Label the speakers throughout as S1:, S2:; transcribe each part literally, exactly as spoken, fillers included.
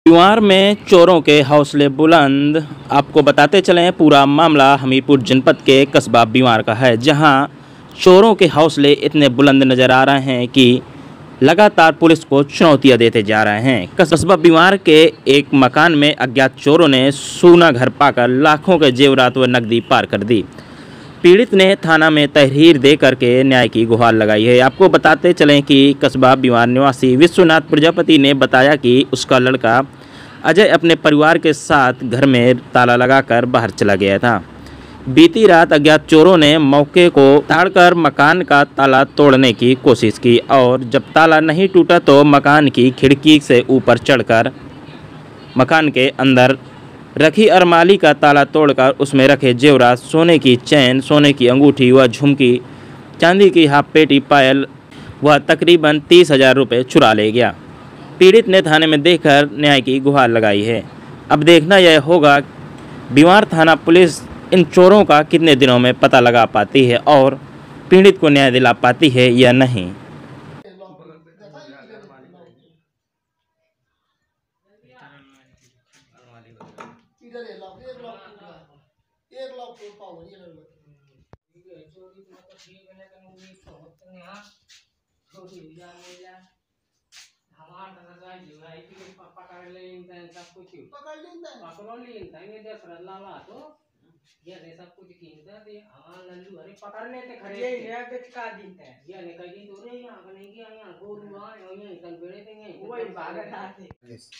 S1: बिवार में चोरों के हौसले बुलंद। आपको बताते चलें, पूरा मामला हमीरपुर जनपद के कस्बा बिवार का है, जहां चोरों के हौसले इतने बुलंद नज़र आ रहे हैं कि लगातार पुलिस को चुनौतियां देते जा रहे हैं। कस्बा बिवार के एक मकान में अज्ञात चोरों ने सूना घर पाकर लाखों के जेवरात व नकदी पार कर दी। पीड़ित ने थाना में तहरीर दे करके न्याय की गुहार लगाई है। आपको बताते चलें कि कस्बा बिवार निवासी विश्वनाथ प्रजापति ने बताया कि उसका लड़का अजय अपने परिवार के साथ घर में ताला लगाकर बाहर चला गया था। बीती रात अज्ञात चोरों ने मौके को ताड़कर मकान का ताला तोड़ने की कोशिश की और जब ताला नहीं टूटा तो मकान की खिड़की से ऊपर चढ़कर मकान के अंदर रखी अलमारी का ताला तोड़कर उसमें रखे जेवरात, सोने की चैन, सोने की अंगूठी व झुमकी, चांदी की हाफ पेटी, पायल व तकरीबन तीस हजार रुपये चुरा ले गया। पीड़ित ने थाने में देखकर न्याय की गुहार लगाई है। अब देखना यह होगा बिवार थाना पुलिस इन चोरों का कितने दिनों में पता लगा पाती है और पीड़ित को न्याय दिला पाती है या नहीं।
S2: पकड़ लेता है सब कुछ पकड़ लेता है पकड़ लेता है दस रल्ला ला तो ये ने सब कुछ कीनता थे हां लल्लू अरे पकड़ लेते खड़े ये नया देख का देता है ये ने कह दी तो रे यहां नहीं कि यहां गोलू आ यहां तन बेड़े देंगे वही भागत आते।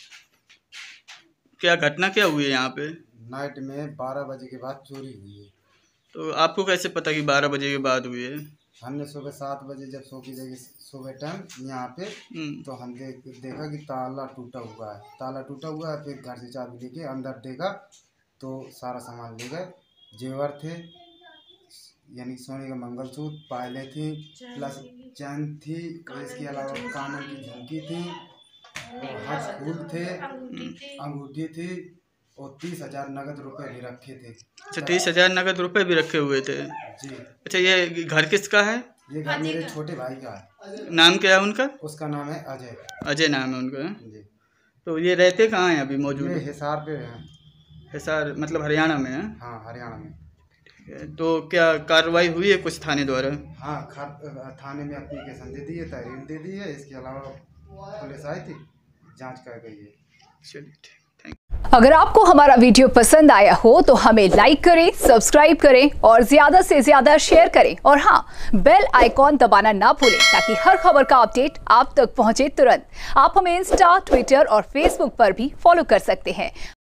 S3: क्या घटना क्या हुई है यहाँ पे?
S4: नाइट में बारह बजे के बाद चोरी हुई है।
S3: तो आपको कैसे पता कि बारह बजे के बाद हुई है?
S4: हमने सुबह सात बजे जब सो की जगह सुबह टाइम यहाँ पे तो हम देख देखा कि ताला टूटा हुआ है ताला टूटा हुआ है फिर घर से चाबी लेके अंदर देखा तो सारा सामान ले गए। जेवर थे, यानी सोने का मंगलसूत्र, पायलें थी, प्लस चैन थी, और इसके अलावा कानों की झुमकी थी, हाथ फूल थे, अंगूठी थी और तीस हजार नगद रुपए भी रखे थे।
S3: अच्छा, तीस हजार नगद रुपए भी रखे हुए थे
S4: जी।
S3: अच्छा, ये घर किसका है?
S4: ये घर मेरे छोटे भाई का है।
S3: नाम क्या है उनका?
S4: उसका नाम है अजय।
S3: अजय नाम है उनका
S4: जी।
S3: तो ये रहते कहाँ हैं अभी मौजूद?
S4: ये हिसार पे हैं।
S3: हिसार मतलब हरियाणा में है?
S4: हाँ, हरियाणा में।
S3: ठीक है, तो क्या कार्रवाई हुई है कुछ थाने द्वारा?
S4: हाँ, थाने में एप्लीकेशन दे दी है, तहरीर दे दी है। इसके अलावा पुलिस आई थी, जांच कर गई है।
S3: चलिए ठीक।
S5: अगर आपको हमारा वीडियो पसंद आया हो तो हमें लाइक करें, सब्सक्राइब करें और ज्यादा से ज्यादा शेयर करें और हाँ, बेल आइकॉन दबाना ना भूलें ताकि हर खबर का अपडेट आप तक पहुंचे तुरंत। आप हमें इंस्टा, ट्विटर और फेसबुक पर भी फॉलो कर सकते हैं।